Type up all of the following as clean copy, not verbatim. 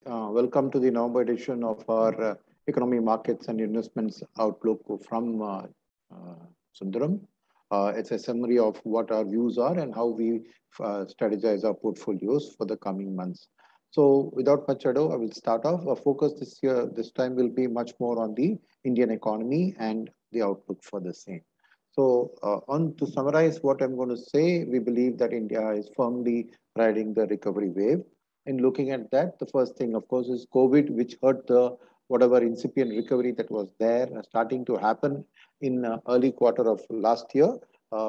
Welcome to the November edition of our economy, markets, and investments outlook from uh, Sundaram. It's a summary of what our views are and how we strategize our portfolios for the coming months. So, without much ado, I will start off. Our focus this time will be much more on the Indian economy and the outlook for the same. So, on to summarize what I'm going to say, we believe that India is firmly riding the recovery wave. In looking at that, the first thing, of course, is COVID, which hurt the whatever incipient recovery that was there, starting to happen in early quarter of last year, uh,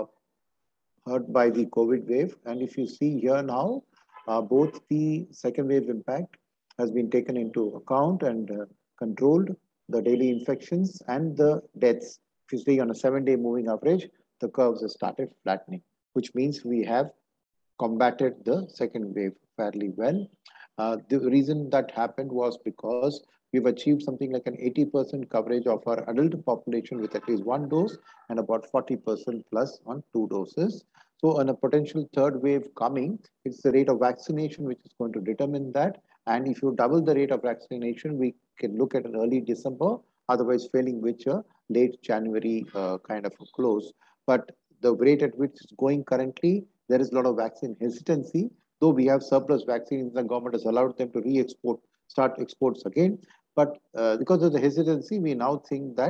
hurt by the COVID wave. And if you see here now, both the second wave impact has been taken into account and controlled. The daily infections and the deaths, if you see on a 7-day moving average, the curves have started flattening, which means we have combated the second wave fairly well. The reason that happened was because we've achieved something like an 80% coverage of our adult population with at least one dose and about 40% plus on two doses. So, on a potential third wave coming, it's the rate of vaccination which is going to determine that. And if you double the rate of vaccination, we can look at an early December, otherwise, failing which a late January kind of a close. But the rate at which it's going currently, there is a lot of vaccine hesitancy. Though we have surplus vaccines, the government has allowed them to re-export, start exports again. But because of the hesitancy, we now think that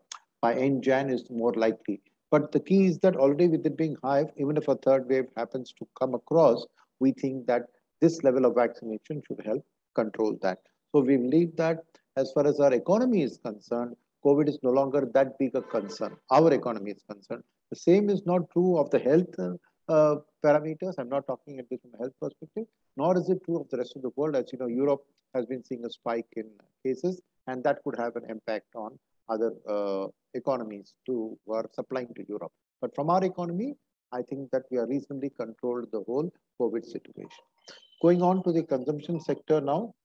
by end Jan is more likely. But the key is that already with it being high, even if a third wave happens to come across, we think that this level of vaccination should help control that. So we believe that as far as our economy is concerned, COVID is no longer that big a concern. Our economy is concerned. The same is not true of the health parameters. I'm not talking at this from a health perspective, nor is it true of the rest of the world. As you know, Europe has been seeing a spike in cases, and that could have an impact on other economies who are supplying to Europe. But from our economy, I think that we are reasonably controlled the whole COVID situation. Going on to the consumption sector now,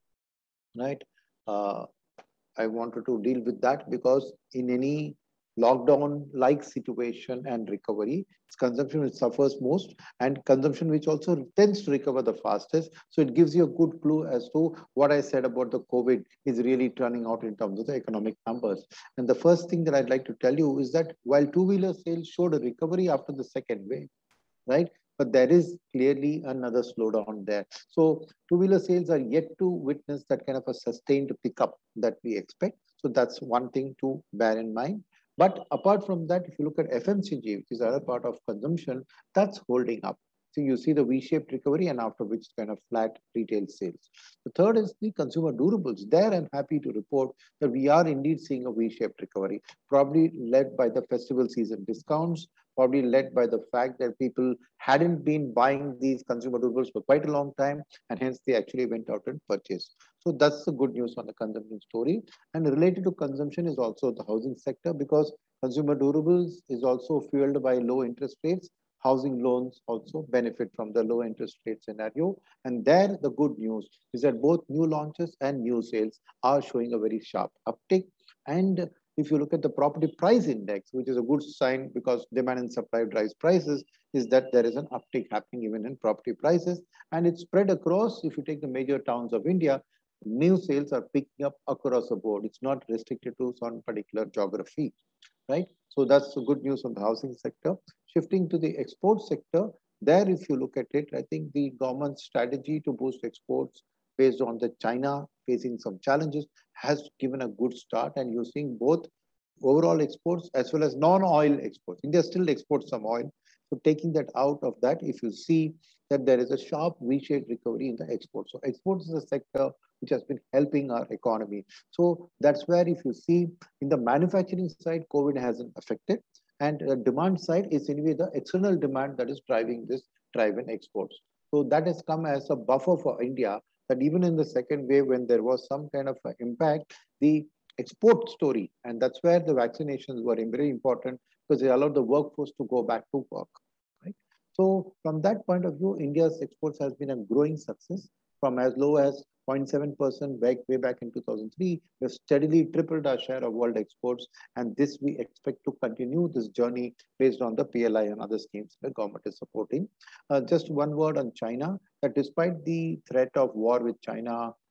right? Uh, I wanted to deal with that because in any lockdown like situation and recovery, it's consumption which suffers most and consumption which also tends to recover the fastest. So it gives you a good clue as to what I said about the COVID is really turning out in terms of the economic numbers. And the first thing that I'd like to tell you is that while two-wheeler sales showed a recovery after the second wave, right? But there is clearly another slowdown there. So two-wheeler sales are yet to witness that kind of a sustained pickup that we expect. So that's one thing to bear in mind. But apart from that, if you look at FMCG, which is another part of consumption, that's holding up. So you see the V-shaped recovery and after which kind of flat retail sales. The third is the consumer durables. There I'm happy to report that we are indeed seeing a V-shaped recovery, probably led by the festival season discounts, probably led by the fact that people hadn't been buying these consumer durables for quite a long time, and hence they actually went out and purchased. So that's the good news on the consumption story. And related to consumption is also the housing sector because consumer durables is also fueled by low interest rates. Housing loans also benefit from the low interest rate scenario. And there, the good news is that both new launches and new sales are showing a very sharp uptick. And if you look at the property price index, which is a good sign because demand and supply drives prices, is that there is an uptick happening even in property prices. And it's spread across, if you take the major towns of India, new sales are picking up across the board. It's not restricted to some particular geography, right? So that's the good news on the housing sector. Shifting to the export sector, there, if you look at it, I think the government's strategy to boost exports based on the China facing some challenges has given a good start, and you're seeing both overall exports as well as non-oil exports. India still exports some oil. So taking that out of that, if you see that there is a sharp V-shaped recovery in the exports. So exports is a sector which has been helping our economy. So that's where if you see in the manufacturing side, COVID hasn't affected. And the demand side is anyway the external demand that is driving this drive in exports. So that has come as a buffer for India that even in the second wave, when there was some kind of impact, the export story, and that's where the vaccinations were very important because they allowed the workforce to go back to work. Right? So from that point of view, India's exports has been a growing success from as low as 0.7% way back in 2003. We've steadily tripled our share of world exports, and this we expect to continue this journey based on the PLI and other schemes the government is supporting. Just one word on China, that despite the threat of war with China,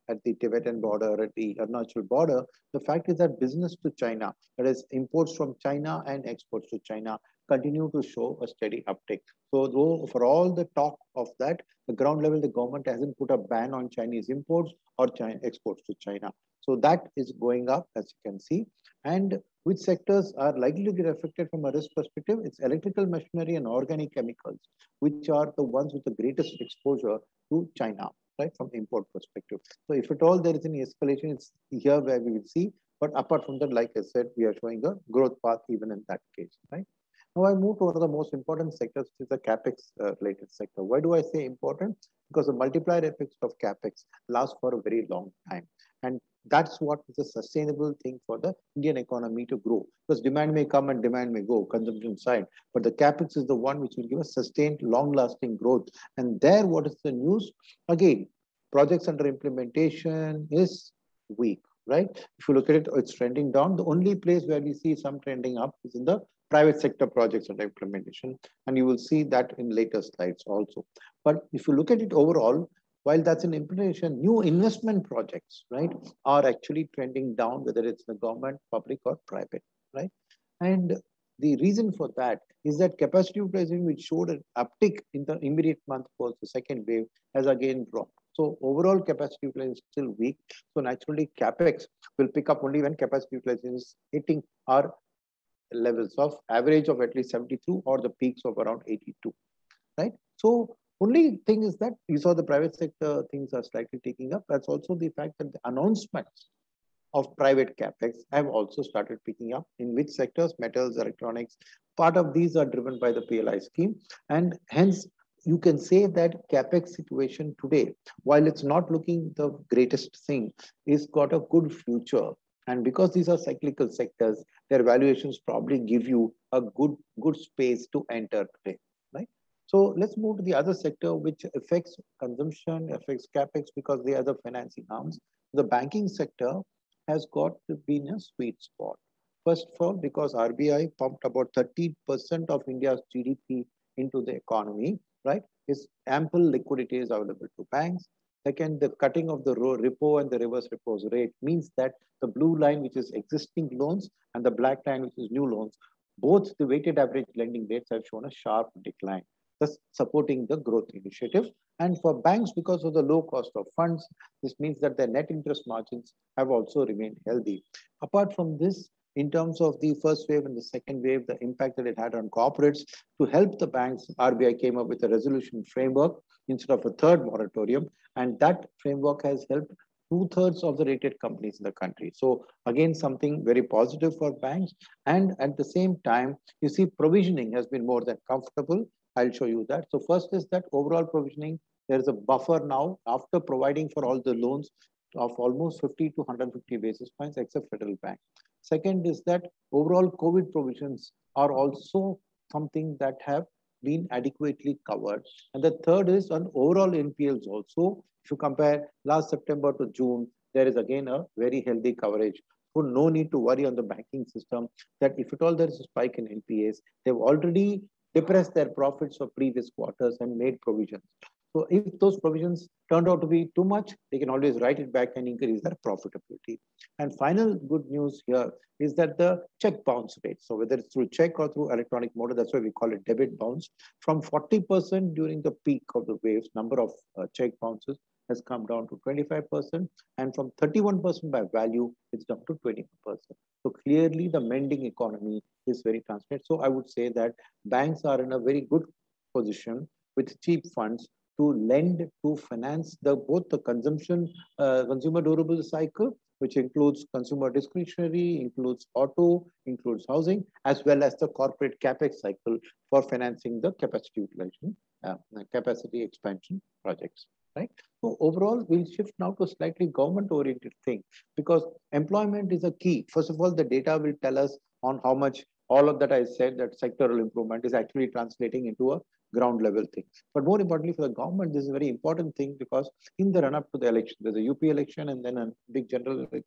at the Tibetan border, at the Arunachal border, the fact is that business to China, that is imports from China and exports to China, continue to show a steady uptick. So though for all the talk of that, the ground level, the government hasn't put a ban on Chinese imports or China exports to China. So that is going up, as you can see. And which sectors are likely to get affected from a risk perspective? It's electrical machinery and organic chemicals, which are the ones with the greatest exposure to China, right, from import perspective. So if at all there is any escalation, it's here where we will see. But apart from that, like I said, we are showing a growth path even in that case, right? Now I move to one of the most important sectors, which is the capex related sector. Why do I say important? Because the multiplier effects of capex last for a very long time. And that's what is a sustainable thing for the Indian economy to grow. Because demand may come and demand may go, consumption side. But the capex is the one which will give us sustained, long-lasting growth. And there, what is the news? Again, projects under implementation is weak, right? If you look at it, it's trending down. The only place where we see some trending up is in the private sector projects under implementation. And you will see that in later slides also. But if you look at it overall, while that's an implementation, new investment projects, right, are actually trending down, whether it's the government, public, or private, right? And the reason for that is that capacity utilization, which showed an uptick in the immediate month post the second wave, has again dropped. So overall capacity utilization is still weak. So naturally, capex will pick up only when capacity utilization is hitting our levels of average of at least 72 or the peaks of around 82, right? So only thing is that you saw the private sector things are slightly taking up. That's also the fact that the announcements of private capex have also started picking up. In which sectors? Metals, electronics. Part of these are driven by the PLI scheme, and hence you can say that capex situation today, while it's not looking the greatest thing, is got a good future. And because these are cyclical sectors, their valuations probably give you a good space to enter today, right? So let's move to the other sector, which affects consumption, affects capex, because they are the financing arms. The banking sector has got to be in a sweet spot. First of all, because RBI pumped about 30% of India's GDP into the economy, right? Is ample liquidity is available to banks. Second, the cutting of the repo and the reverse repo rate means that the blue line, which is existing loans, and the black line, which is new loans, both the weighted average lending rates have shown a sharp decline, thus supporting the growth initiative. And for banks, because of the low cost of funds, this means that their net interest margins have also remained healthy. Apart from this, in terms of the first wave and the second wave, the impact that it had on corporates, to help the banks, RBI came up with a resolution framework instead of a third moratorium. And that framework has helped two-thirds of the rated companies in the country. So again, something very positive for banks. And at the same time, you see provisioning has been more than comfortable. I'll show you that. So first is that overall provisioning, there is a buffer now after providing for all the loans of almost 50 to 150 basis points, except Federal Bank. Second is that overall COVID provisions are also something that have been adequately covered. And the third is on overall NPLs also. If you compare last September to June, there is again a very healthy coverage. So no need to worry on the banking system that if at all there is a spike in NPAs, they've already depressed their profits for previous quarters and made provisions. So if those provisions turned out to be too much, they can always write it back and increase their profitability. And final good news here is that the check bounce rate, so whether it's through check or through electronic mode, that's why we call it debit bounce, from 40% during the peak of the waves, number of check bounces has come down to 25%, and from 31% by value, it's down to 20%. So clearly the mending economy is very transparent. So I would say that banks are in a very good position with cheap funds to lend to finance both the consumption, consumer durable cycle, which includes consumer discretionary, includes auto, includes housing, as well as the corporate capex cycle for financing the capacity utilization, capacity expansion projects. Right. So overall, we'll shift now to a slightly government-oriented thing, because employment is a key. First of all, the data will tell us on how much all of that I said, that sectoral improvement is actually translating into a ground level thing. But more importantly for the government, this is a very important thing, because in the run up to the election, there's a UP election and then a big general election.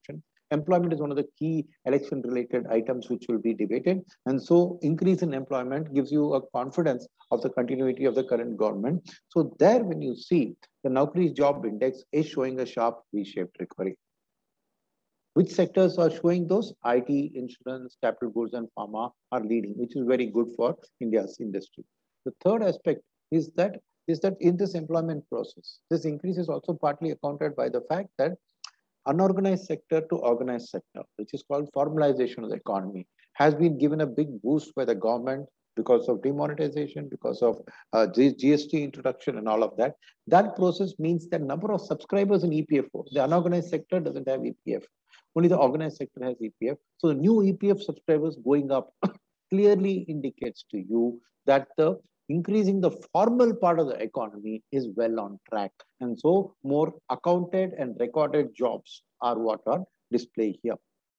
Employment is one of the key election-related items which will be debated. And so increase in employment gives you a confidence of the continuity of the current government. So there, when you see the Naukri job index is showing a sharp V-shaped recovery. Which sectors are showing those? IT, insurance, capital goods, and pharma are leading, which is very good for India's industry. The third aspect is that in this employment process, this increase is also partly accounted by the fact that unorganized sector to organized sector, which is called formalization of the economy, has been given a big boost by the government because of demonetization, because of GST introduction and all of that. That process means that number of subscribers in EPFO, the unorganized sector doesn't have EPF. Only the organized sector has EPF. So the new EPF subscribers going up clearly indicates to you that the increasing the formal part of the economy is well on track. And so more accounted and recorded jobs are what are displayed here,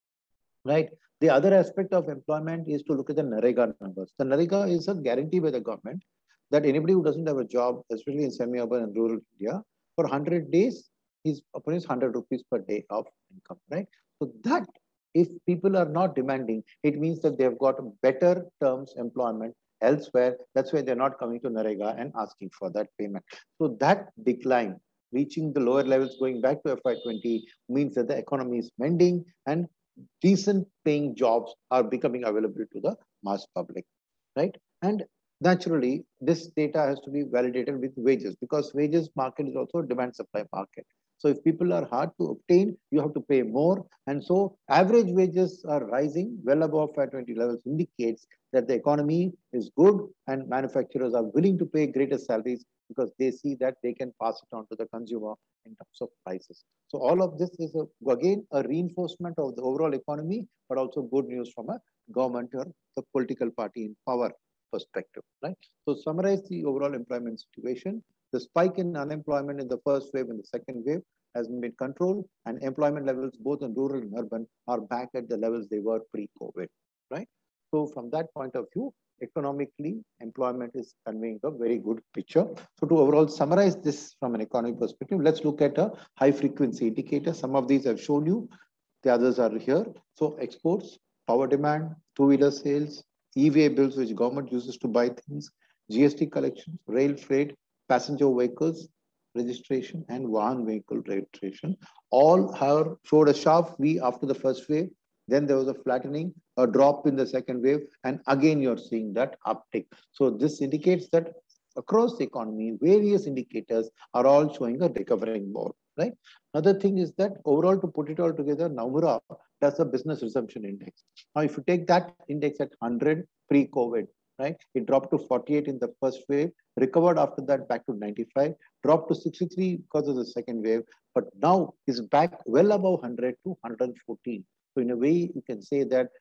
right? The other aspect of employment is to look at the NREGA numbers. The NREGA is a guarantee by the government that anybody who doesn't have a job, especially in semi-urban and rural India, for 100 days, is upon his 100 rupees per day of income, right? So that if people are not demanding, it means that they've got better terms employment elsewhere. That's why they're not coming to NREGA and asking for that payment. So that decline, reaching the lower levels, going back to FY20, means that the economy is mending and decent paying jobs are becoming available to the mass public, right? And naturally, this data has to be validated with wages because wages market is also a demand supply market. So if people are hard to obtain, you have to pay more. And so average wages are rising well above FY20 levels, indicates that the economy is good and manufacturers are willing to pay greater salaries because they see that they can pass it on to the consumer in terms of prices. So all of this is, again, a reinforcement of the overall economy, but also good news from a government or the political party in power perspective, right? So summarize the overall employment situation. The spike in unemployment in the first wave and the second wave has been controlled, and employment levels both in rural and urban are back at the levels they were pre-COVID, right? So from that point of view, economically, employment is conveying a very good picture. So to overall summarize this from an economic perspective, let's look at a high frequency indicator. Some of these I've shown you, the others are here. So exports, power demand, two-wheeler sales, e-way bills, which government uses to buy things, GST collections, rail freight, passenger vehicles registration, and Vahan vehicle registration. All have showed a sharp V after the first wave. Then there was a flattening, a drop in the second wave, and again you're seeing that uptick. So this indicates that across the economy, various indicators are all showing a recovering mode, right? Another thing is that overall, to put it all together, Nomura does a business resumption index. Now, if you take that index at 100 pre-COVID, right, it dropped to 48 in the first wave, recovered after that back to 95, dropped to 63 because of the second wave, but now is back well above 100 to 114. So in a way, you can say that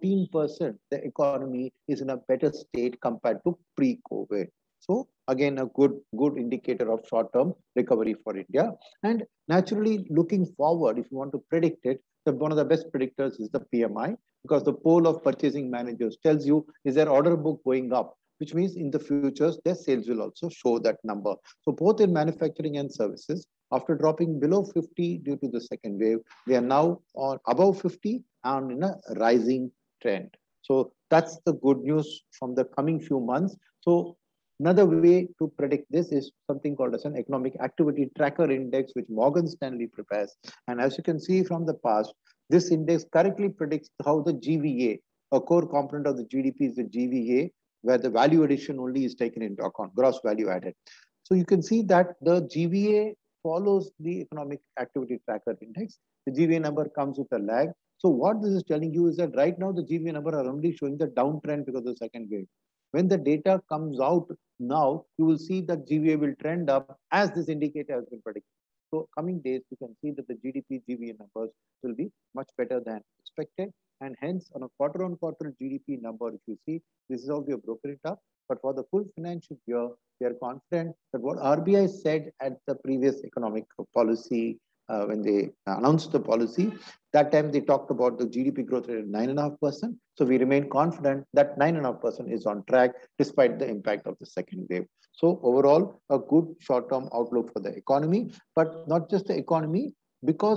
14%, the economy is in a better state compared to pre-COVID. So again, a good indicator of short-term recovery for India. And naturally, looking forward, if you want to predict it, one of the best predictors is the PMI, because the poll of purchasing managers tells you, is their order book going up? Which means in the futures, their sales will also show that number. So both in manufacturing and services, after dropping below 50 due to the second wave, they are now on above 50 and in a rising trend. So that's the good news from the coming few months. So another way to predict this is something called as an economic activity tracker index, which Morgan Stanley prepares. And as you can see from the past, this index correctly predicts how the GVA, a core component of the GDP is the GVA, where the value addition only is taken into account, gross value added. So you can see that the GVA follows the economic activity tracker index. The GVA number comes with a lag. So what this is telling you is that right now the GVA number are only showing the downtrend because of the second wave. When the data comes out now, you will see that GVA will trend up as this indicator has been predicted. So coming days, you can see that the GDP GVA numbers will be much better than expected. And hence, on a quarter-on-quarter GDP number, if you see, this is how we have broken it up. But for the full financial year, we are confident that what RBI said at the previous economic policy, when they announced the policy, that time they talked about the GDP growth rate at 9.5%. So we remain confident that 9.5% is on track despite the impact of the second wave. So overall, a good short-term outlook for the economy, but not just the economy, because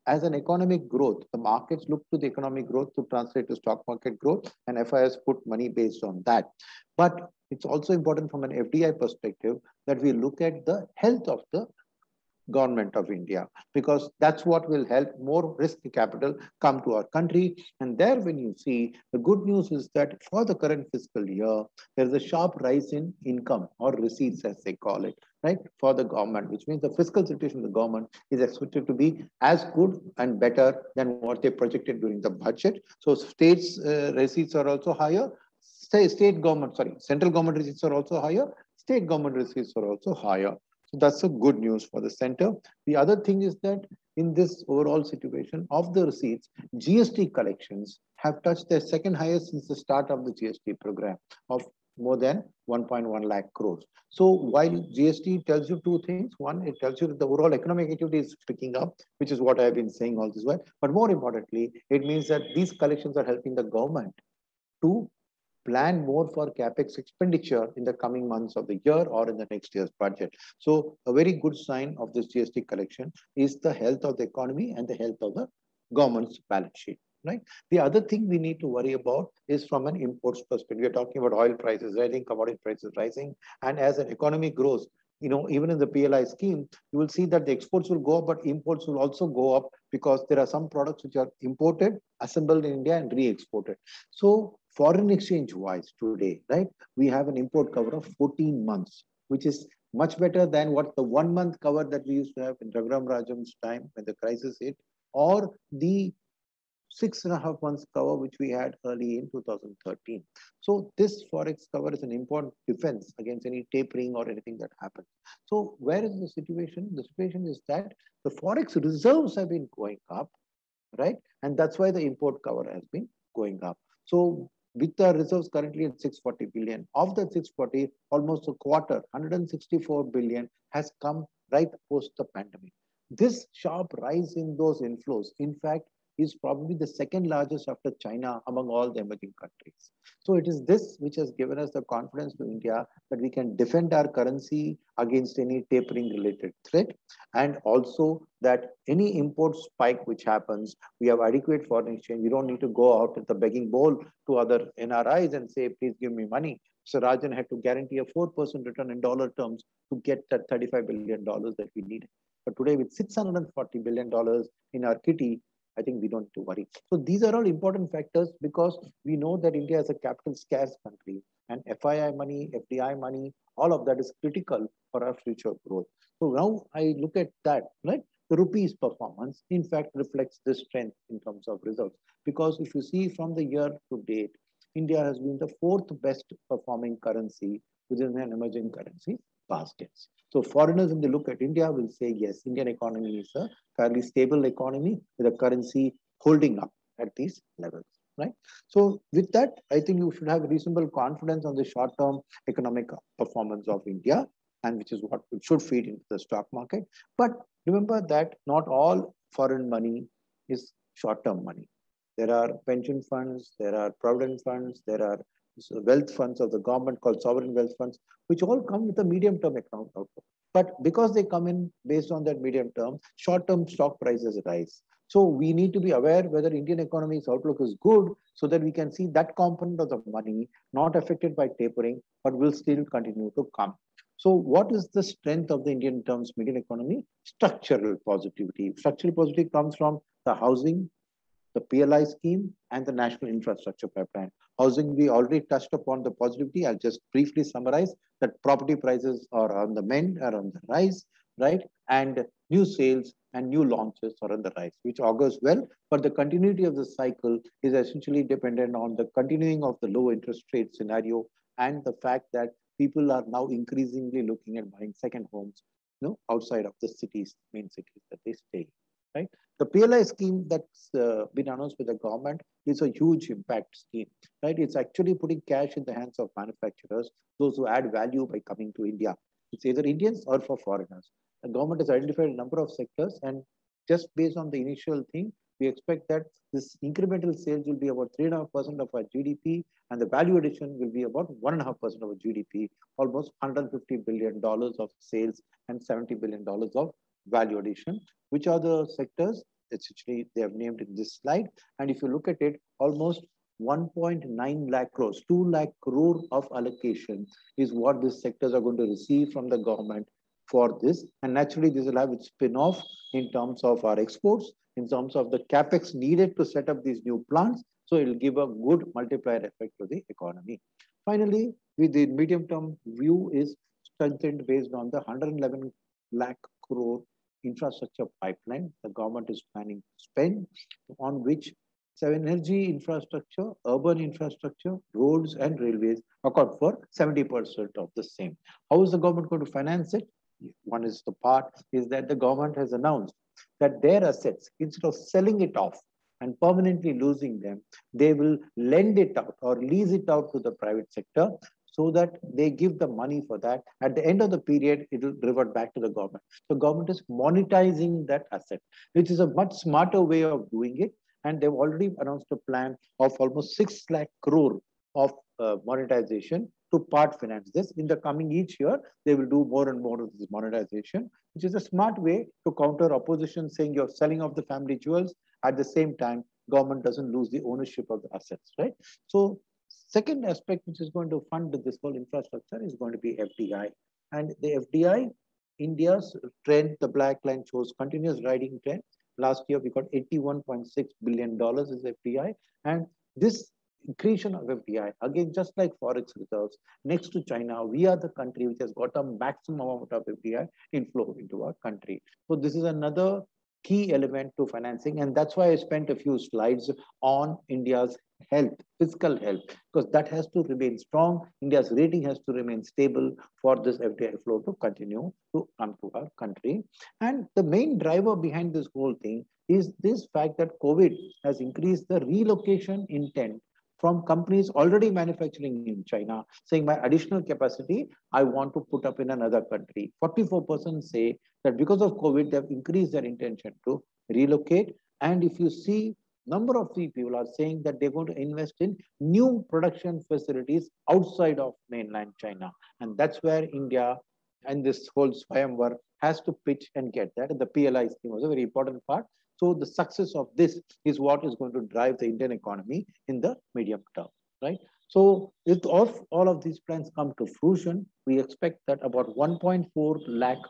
as an economic growth, the markets look to the economic growth to translate to stock market growth, and FIs put money based on that. But it's also important from an FDI perspective that we look at the health of the government of India, because that's what will help more risk capital come to our country. And there, when you see, the good news is that for the current fiscal year, there's a sharp rise in income or receipts, as they call it, right, for the government, which means the fiscal situation of the government is expected to be as good and better than what they projected during the budget. So states receipts are also higher. Central government receipts are also higher. State government receipts are also higher. So that's a good news for the center. The other thing is that in this overall situation of the receipts, GST collections have touched their second highest since the start of the GST program of more than 1.1 lakh crores. So while GST tells you two things, one, it tells you that the overall economic activity is picking up, which is what I've been saying all this while. But more importantly, it means that these collections are helping the government to plan more for capex expenditure in the coming months of the year or in the next year's budget. So a very good sign of this GST collection is the health of the economy and the health of the government's balance sheet, right? The other thing we need to worry about is from an imports perspective. We're talking about oil prices rising, commodity prices rising, and as an economy grows, even in the PLI scheme, you will see that the exports will go up, but imports will also go up because there are some products which are imported, assembled in India, and re-exported. So foreign exchange wise today, right, we have an import cover of 14 months, which is much better than what the 1 month cover that we used to have in Raghuram Rajan's time when the crisis hit, or the 6.5 months cover which we had early in 2013. So this forex cover is an important defense against any tapering or anything that happens. So where is the situation? The situation is that the forex reserves have been going up, right? And that's why the import cover has been going up. So with the reserves currently at 640 billion, of the 640, almost a quarter, 164 billion has come right post the pandemic. This sharp rise in those inflows, in fact, is probably the second largest after China among all the emerging countries. So it is this which has given us the confidence to India that we can defend our currency against any tapering related threat, and also that any import spike which happens, we have adequate foreign exchange. We don't need to go out at the begging bowl to other NRIs and say, please give me money. So Rajan had to guarantee a 4% return in dollar terms to get that $35 billion that we needed. But today with $640 billion in our kitty, I think we don't need to worry. So these are all important factors because we know that India is a capital scarce country, and FII money, FDI money, all of that is critical for our future growth. So now I look at that, right? The rupee's performance, in fact, reflects this strength in terms of results. Because if you see from the year to date, India has been the fourth best performing currency within an emerging currency baskets. So foreigners, when they look at India, will say, yes, Indian economy is a fairly stable economy with a currency holding up at these levels, right? So with that, I think you should have reasonable confidence on the short-term economic performance of India, and which is what should feed into the stock market. But remember that not all foreign money is short-term money. There are pension funds, there are provident funds, there are wealth funds of the government called sovereign wealth funds, which all come with a medium-term economic outlook. But because they come in based on that medium term, short-term stock prices rise. So we need to be aware whether Indian economy's outlook is good so that we can see that component of the money not affected by tapering, but will still continue to come. So what is the strength of the Indian terms median economy? Structural positivity. Structural positivity comes from the housing, the PLI scheme, and the national infrastructure pipeline. Housing, we already touched upon the positivity. I'll just briefly summarize that property prices are on the mend, are on the rise, right? And new sales and new launches are on the rise, which augurs well. But the continuity of the cycle is essentially dependent on the continuing of the low interest rate scenario and the fact that people are now increasingly looking at buying second homes, outside of the cities, main cities that they stay in. Right? The PLI scheme that's been announced by the government is a huge impact scheme, right? It's actually putting cash in the hands of manufacturers, those who add value by coming to India. It's either Indians or for foreigners. The government has identified a number of sectors, and just based on the initial thing, we expect that this incremental sales will be about 3.5% of our GDP, and the value addition will be about 1.5% of our GDP, almost $150 billion of sales and $70 billion of value addition. Which are the sectors? essentially they have named in this slide. And if you look at it, almost 1.9 lakh crores, 2 lakh crore of allocation is what these sectors are going to receive from the government for this. And naturally, this will have its spin-off in terms of our exports, in terms of the capex needed to set up these new plants. So it will give a good multiplier effect to the economy. Finally, with the medium-term view is strengthened based on the 111 lakh crore infrastructure pipeline the government is planning to spend, on which energy infrastructure, urban infrastructure, roads and railways account for 70% of the same. How is the government going to finance it? One is the part is that the government has announced that their assets, instead of selling it off and permanently losing them, they will lend it out or lease it out to the private sector so that they give the money for that. At the end of the period, it will revert back to the government. The government is monetizing that asset, which is a much smarter way of doing it. And they've already announced a plan of almost 6 lakh crore of monetization to part finance this. In the coming each year, they will do more and more of this monetization, which is a smart way to counter opposition saying you're selling off the family jewels. At the same time, government doesn't lose the ownership of the assets, right? So second aspect, which is going to fund this whole infrastructure, is going to be FDI. And the FDI, India's trend, the black line shows continuous riding trend. Last year, we got $81.6 billion as FDI. And this creation of FDI, again, just like Forex reserves, next to China, we are the country which has got a maximum amount of FDI inflow into our country. So this is another key element to financing. And that's why I spent a few slides on India's health, fiscal health, because that has to remain strong. India's rating has to remain stable for this FDI flow to continue to come to our country. And the main driver behind this whole thing is this fact that COVID has increased the relocation intent from companies already manufacturing in China, saying my additional capacity, I want to put up in another country. 44% say that because of COVID, they've increased their intention to relocate. And if you see, number of people are saying that they're going to invest in new production facilities outside of mainland China. And that's where India and this whole Swayamvar has to pitch and get that. And the PLI scheme was a very important part. So the success of this is what is going to drive the Indian economy in the medium term, right? So if all of these plans come to fruition, we expect that about $1.4 lakh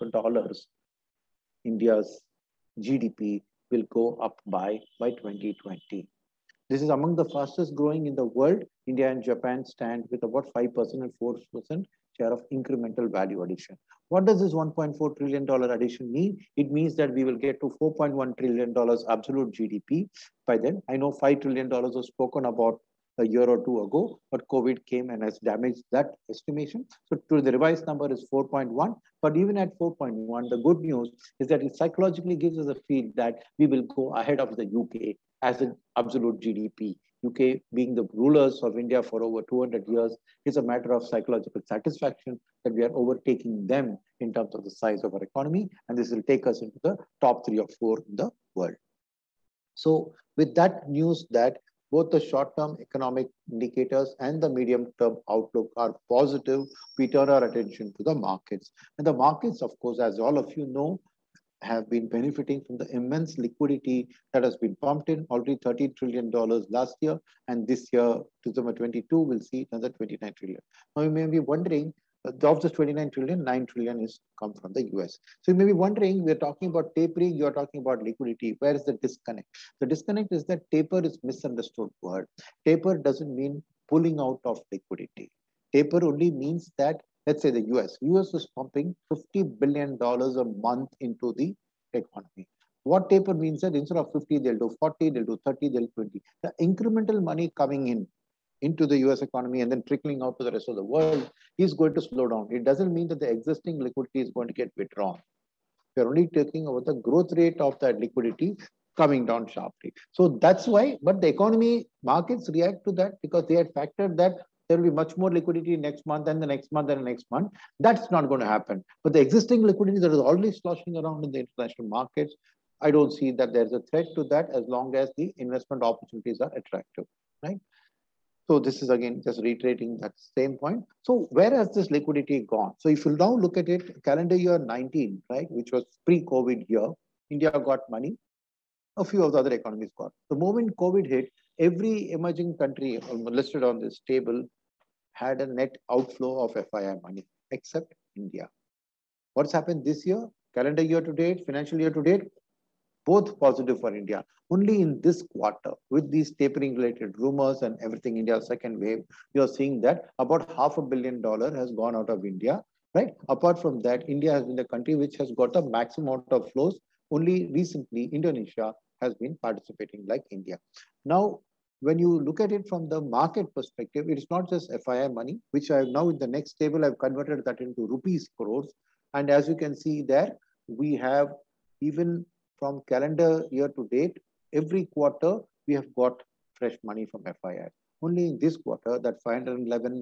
India's GDP will go up by 2020. This is among the fastest growing in the world. India and Japan stand with about 5% and 4% share of incremental value addition. What does this $1.4 trillion addition mean? It means that we will get to $4.1 trillion absolute GDP by then. I know $5 trillion was spoken about a year or two ago, but COVID came and has damaged that estimation. So to the revised number is 4.1, but even at 4.1, the good news is that it psychologically gives us a feel that we will go ahead of the UK as an absolute GDP. UK being the rulers of India for over 200 years is a matter of psychological satisfaction that we are overtaking them in terms of the size of our economy, and this will take us into the top 3 or 4 in the world. So with that news that both the short-term economic indicators and the medium-term outlook are positive, we turn our attention to the markets. And the markets, of course, as all of you know, have been benefiting from the immense liquidity that has been pumped in, already $13 trillion last year, and this year, 2022, we'll see another 29 trillion. Now you may be wondering, of this 29 trillion, 9 trillion is come from the US. So you may be wondering, we're talking about tapering, you're talking about liquidity. Where is the disconnect? The disconnect is that taper is misunderstood word. Taper doesn't mean pulling out of liquidity. Taper only means that, let's say the US is pumping $50 billion a month into the economy. What taper means that instead of 50, they'll do 40, they'll do 30, they'll 20. The incremental money coming in into the US economy and then trickling out to the rest of the world is going to slow down. It doesn't mean that the existing liquidity is going to get withdrawn. We're only talking about the growth rate of that liquidity coming down sharply. So that's why, but the economy markets react to that because they had factored that there will be much more liquidity next month and the next month and the next month. That's not going to happen. But the existing liquidity that is already sloshing around in the international markets, I don't see that there's a threat to that as long as the investment opportunities are attractive, right? So this is again just reiterating that same point. So where has this liquidity gone? So if you now look at it, calendar year 19, right, which was pre-COVID year, India got money. a few of the other economies got. The moment COVID hit, every emerging country listed on this table had a net outflow of FII money, except India. What's happened this year? Calendar year to date, financial year to date, both positive for India. Only in this quarter, with these tapering related rumors and everything, India's second wave, you're seeing that about $500 million has gone out of India, right? Apart from that, India has been the country which has got the maximum amount of flows. Only recently, Indonesia has been participating like India. Now, when you look at it from the market perspective, it is not just FII money, which I have now in the next table, I've converted that into rupees crores. And as you can see there, we have even from calendar year to date, every quarter we have got fresh money from FII. Only in this quarter, that $511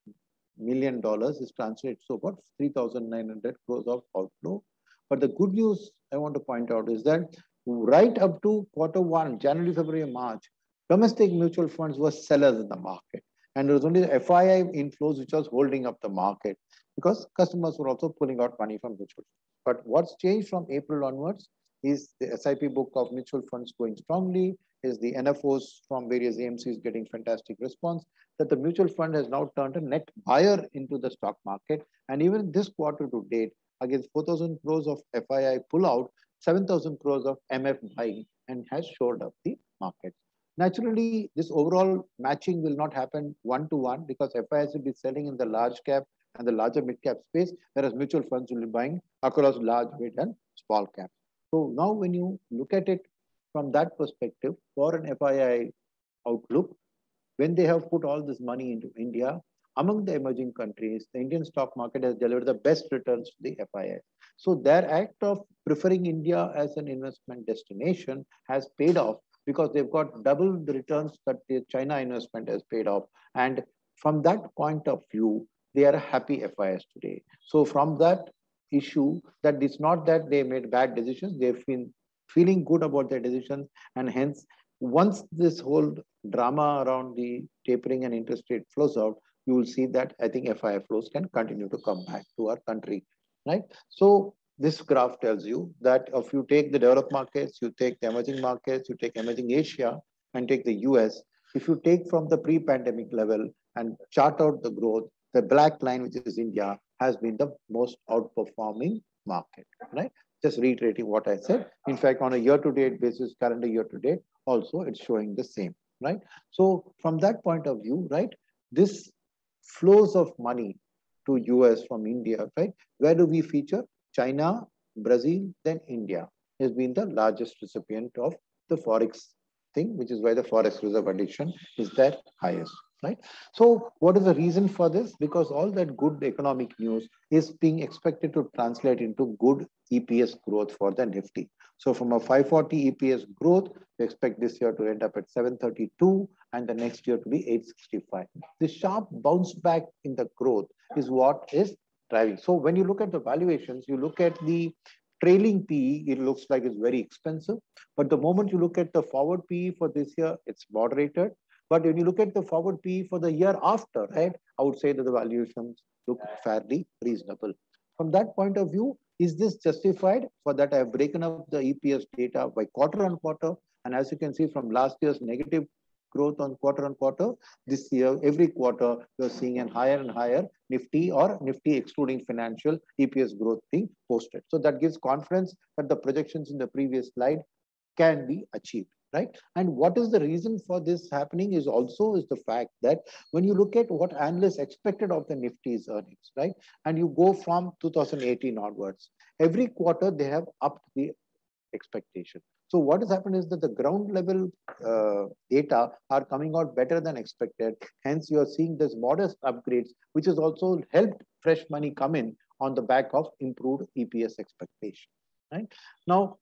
million is translated to about 3,900 crores of outflow. But the good news I want to point out is that right up to Q1, January, February, March, domestic mutual funds were sellers in the market. And it was only the FII inflows which was holding up the market because customers were also pulling out money from mutual funds. But what's changed from April onwards is the SIP book of mutual funds going strongly, is the NFOs from various AMCs getting fantastic response, that the mutual fund has now turned a net buyer into the stock market. And even this quarter to date, against 4,000 crores of FII pullout, 7,000 crores of MF buying and has shored up the market. Naturally, this overall matching will not happen one-to-one because FIIs will be selling in the large cap and the larger mid-cap space, whereas mutual funds will be buying across large, mid, and small cap. So now when you look at it from that perspective, for an FII outlook, when they have put all this money into India, among the emerging countries, the Indian stock market has delivered the best returns to the FII. So their act of preferring India as an investment destination has paid off because they've got double the returns that the China investment has paid off. And from that point of view, they are happy FIIs today. So from that issue, that it's not that they made bad decisions, they've been feeling good about their decisions. And hence, once this whole drama around the tapering and interest rate flows out, you will see that I think FII flows can continue to come back to our country, right? So this graph tells you that if you take the developed markets, you take the emerging markets, you take emerging Asia and take the US, if you take from the pre-pandemic level and chart out the growth, the black line, which is India, has been the most outperforming market, right? Just reiterating what I said. In fact, on a year-to-date basis, calendar year-to-date, also it's showing the same, right? So from that point of view, right, this flows of money to US from India, right? Where do we feature? China, Brazil, then India has been the largest recipient of the Forex thing, which is why the Forex reserve addition is their highest, right? So what is the reason for this? Because all that good economic news is being expected to translate into good EPS growth for the Nifty. So from a 540 EPS growth, we expect this year to end up at 732 and the next year to be 865. The sharp bounce back in the growth is what is driving. So when you look at the valuations, you look at the trailing PE, it looks like it's very expensive. But the moment you look at the forward PE for this year, it's moderated. But when you look at the forward PE for the year after, right, I would say that the valuations look fairly reasonable. From that point of view, is this justified? For that, I have broken up the EPS data by quarter on quarter. And as you can see from last year's negative growth on quarter, this year, every quarter, you're seeing a higher and higher Nifty or Nifty excluding financial EPS growth being posted. So that gives confidence that the projections in the previous slide can be achieved, right? And what is the reason for this happening is the fact that when you look at what analysts expected of the Nifty's earnings, right? And you go from 2018 onwards, every quarter they have upped the expectation. So what has happened is that the ground level data are coming out better than expected. Hence, you are seeing this modest upgrades, which has also helped fresh money come in on the back of improved EPS expectation, right? Now,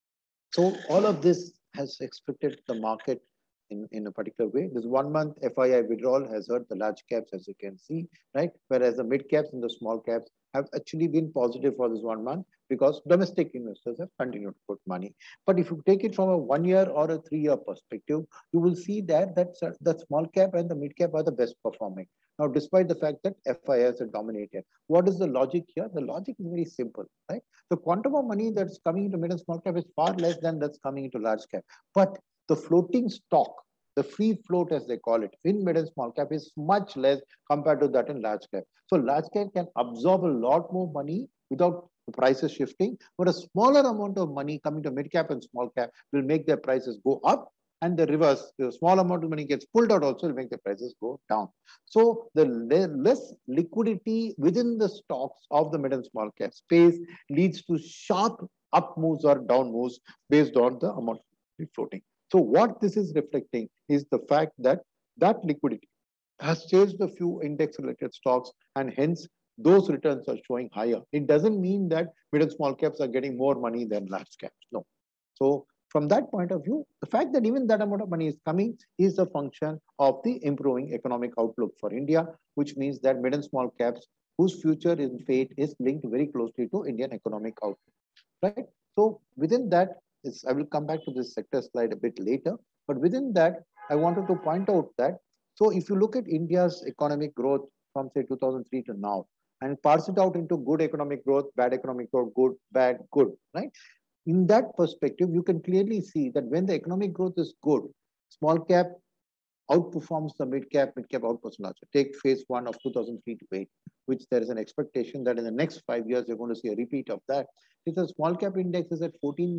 so all of this has expected the market in a particular way. This 1 month FII withdrawal has hurt the large caps, as you can see, right? Whereas the mid caps and the small caps have actually been positive for this 1 month because domestic investors have continued to put money. But if you take it from a 1 year or a 3 year perspective, you will see that the small cap and the mid cap are the best performing. Now, despite the fact that FIIs are dominated, what is the logic here? The logic is very simple, right? The quantum of money that's coming into mid and small cap is far less than that's coming into large cap. But the floating stock, the free float as they call it, in mid and small cap is much less compared to that in large cap. So large cap can absorb a lot more money without the prices shifting, but a smaller amount of money coming to mid cap and small cap will make their prices go up, and the reverse, the small amount of money gets pulled out also will make the prices go down. So the less liquidity within the stocks of the mid and small cap space leads to sharp up moves or down moves based on the amount floating. So what this is reflecting is the fact that that liquidity has changed a few index related stocks, and hence those returns are showing higher. It doesn't mean that mid and small caps are getting more money than large caps. No. So from that point of view, the fact that even that amount of money is coming is a function of the improving economic outlook for India, which means that mid and small caps whose future in fate is linked very closely to Indian economic outlook, right? So within that, I will come back to this sector slide a bit later, but within that, I wanted to point out that, so if you look at India's economic growth from say 2003 to now, and parse it out into good economic growth, bad economic growth, good, bad, good, right? In that perspective, you can clearly see that when the economic growth is good, small cap outperforms the mid cap outperforms large. Take phase one of 2003 to 8, which there is an expectation that in the next 5 years, you're going to see a repeat of that. If the small cap index is at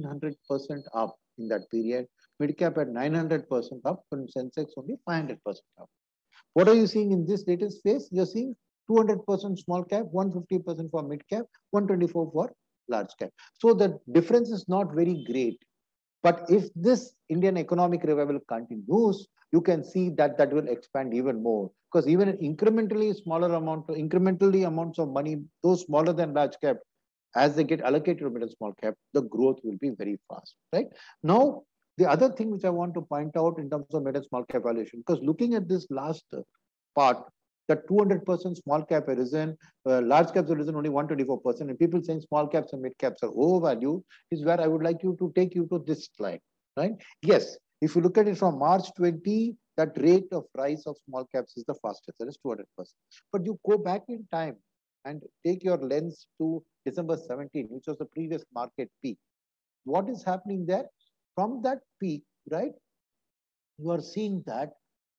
1400% up in that period, mid cap at 900% up, and Sensex only 500% up. What are you seeing in this latest phase? You're seeing 200% small cap, 150% for mid cap, 124 for large cap. So the difference is not very great. But if this Indian economic revival continues, you can see that that will expand even more, because even incrementally smaller amounts of money, those smaller than large cap, as they get allocated to mid and small cap, the growth will be very fast, right? Now, the other thing which I want to point out in terms of mid and small cap valuation, because looking at this last part, that 200% small cap has risen, large caps have risen only 124%, and people saying small caps and mid caps are overvalued, is where I would like you to take you to this slide, right? Yes, if you look at it from March 20, that rate of rise of small caps is the fastest, that is 200%. But you go back in time and take your lens to December 17, which was the previous market peak. What is happening there? From that peak, right, you are seeing that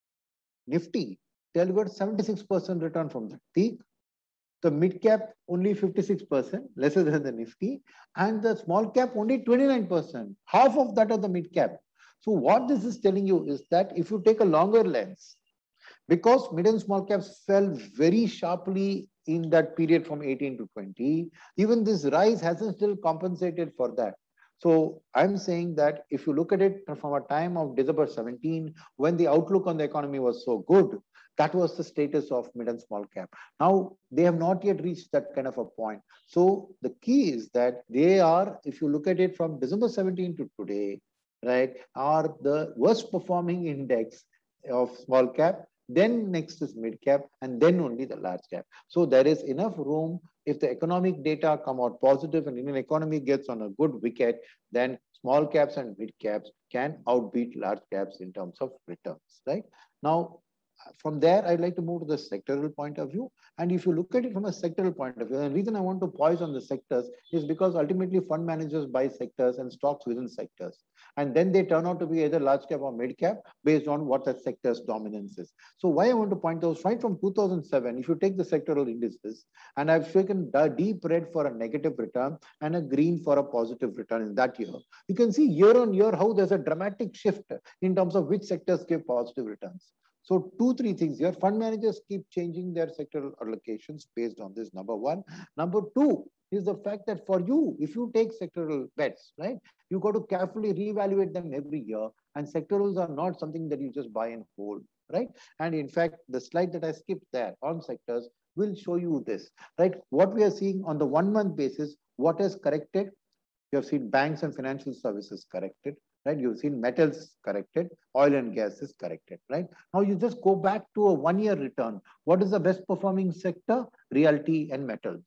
Nifty delivered 76% return from that peak. The mid cap only 56%, lesser than the Nifty, and the small cap only 29%, half of that of the mid cap. So what this is telling you is that if you take a longer lens, because mid and small caps fell very sharply in that period from 18 to 20, even this rise hasn't still compensated for that. So I'm saying that if you look at it from a time of December 17, when the outlook on the economy was so good, that was the status of mid and small cap. Now, they have not yet reached that kind of a point. So the key is that they are, if you look at it from December 17 to today, right, are the worst performing index of small cap, then next is mid cap, and then only the large cap. So there is enough room. If the economic data come out positive and Indian economy gets on a good wicket, then small caps and mid caps can outbeat large caps in terms of returns, right? Now, from there, I'd like to move to the sectoral point of view. And if you look at it from a sectoral point of view, the reason I want to poise on the sectors is because ultimately fund managers buy sectors and stocks within sectors. And then they turn out to be either large cap or mid cap based on what that sector's dominance is. So why I want to point out, right from 2007, if you take the sectoral indices, and I've taken the deep red for a negative return and a green for a positive return in that year, you can see year on year how there's a dramatic shift in terms of which sectors give positive returns. So 2-3 things here. Fund managers keep changing their sectoral allocations based on this, number one. Number two is the fact that for you, if you take sectoral bets, right, you got to carefully reevaluate them every year. And sectorals are not something that you just buy and hold, right? And in fact, the slide that I skipped there on sectors will show you this, right? What we are seeing on the 1 month basis, what has corrected? You have seen banks and financial services corrected, right? You've seen metals corrected, oil and gas is corrected, right? Now you just go back to a 1 year return. What is the best performing sector? Realty and metals.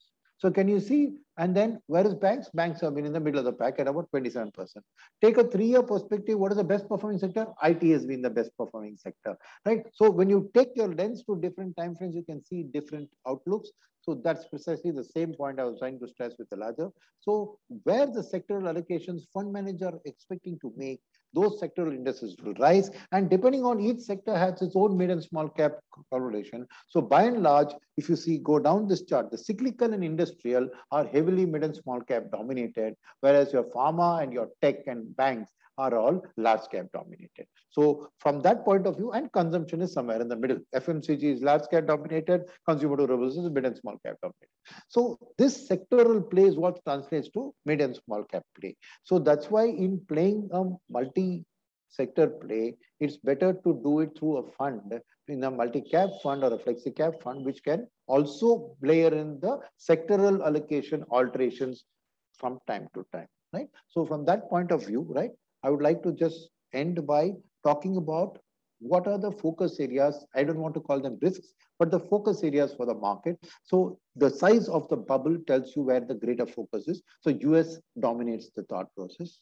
So can you see? And then where is banks? Banks have been in the middle of the pack at about 27%. Take a 3-year perspective. What is the best performing sector? IT has been the best performing sector, right? So when you take your lens to different time frames, you can see different outlooks. So that's precisely the same point I was trying to stress with the larger. So where the sectoral allocations fund manager are expecting to make, those sectoral indices will rise. And depending on each sector has its own mid and small cap correlation. So by and large, if you see, go down this chart, the cyclical and industrial are heavily mid and small cap dominated, whereas your pharma and your tech and banks are all large cap dominated. So from that point of view, and consumption is somewhere in the middle. FMCG is large cap dominated, consumer durables is mid and small cap dominated. So this sectoral play is what translates to mid and small cap play. So that's why in playing a multi-sector play, it's better to do it through a fund, in a multi-cap fund or a flexi-cap fund, which can also layer in the sectoral allocation alterations from time to time, right? So from that point of view, right, I would like to just end by talking about what are the focus areas. I don't want to call them risks, but the focus areas for the market. So the size of the bubble tells you where the greater focus is. So US dominates the thought process,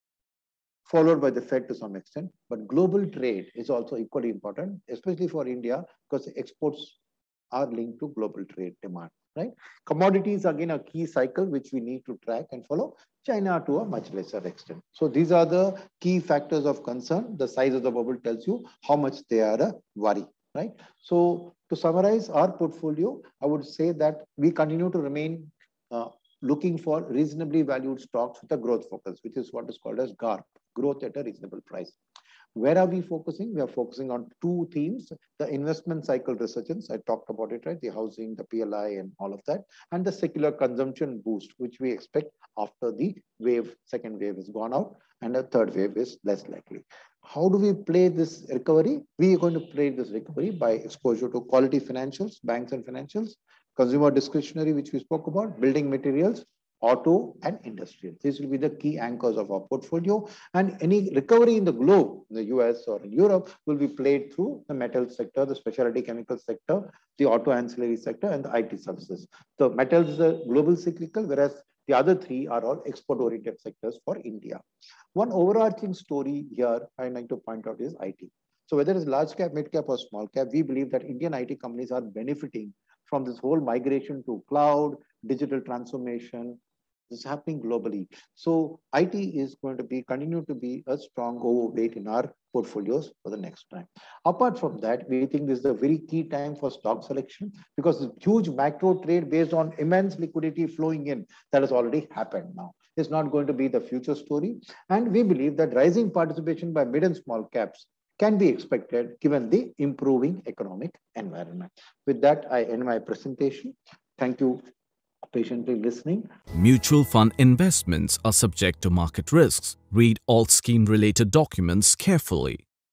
followed by the Fed to some extent. But global trade is also equally important, especially for India, because exports are linked to global trade demand, right? Commodities, again, a key cycle which we need to track and follow. China to a much lesser extent. So these are the key factors of concern. The size of the bubble tells you how much they are a worry, right? So to summarize our portfolio, I would say that we continue to remain looking for reasonably valued stocks with a growth focus, which is what is called as GARP, growth at a reasonable price. Where are we focusing? We are focusing on two themes: the investment cycle resurgence, I talked about it, right? The housing, the PLI, and all of that, and the secular consumption boost, which we expect after the wave, second wave is gone out, and a third wave is less likely. How do we play this recovery? We are going to play this recovery by exposure to quality financials, banks and financials, consumer discretionary, which we spoke about, building materials, auto, and industrial. These will be the key anchors of our portfolio. And any recovery in the globe, in the US or in Europe, will be played through the metal sector, the specialty chemical sector, the auto ancillary sector, and the IT services. So metals is a global cyclical, whereas the other three are all export-oriented sectors for India. One overarching story here I like to point out is IT. So whether it's large cap, mid cap, or small cap, we believe that Indian IT companies are benefiting from this whole migration to cloud, digital transformation. This is happening globally. So IT is going to continue to be a strong overweight in our portfolios for the next time. Apart from that, we think this is a very key time for stock selection, because the huge macro trade based on immense liquidity flowing in that has already happened now. It's not going to be the future story. And we believe that rising participation by mid and small caps can be expected given the improving economic environment. With that, I end my presentation. Thank you for patiently listening. Mutual fund investments are subject to market risks. Read all scheme-related documents carefully.